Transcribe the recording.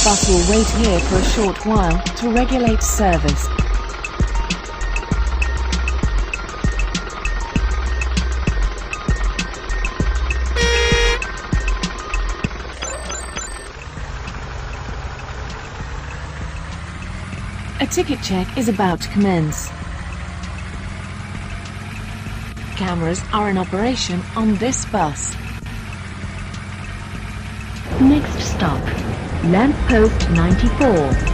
bus will wait here for a short while to regulate service. A ticket check is about to commence. Cameras are in operation on this bus. Next stop, Lamppost 94.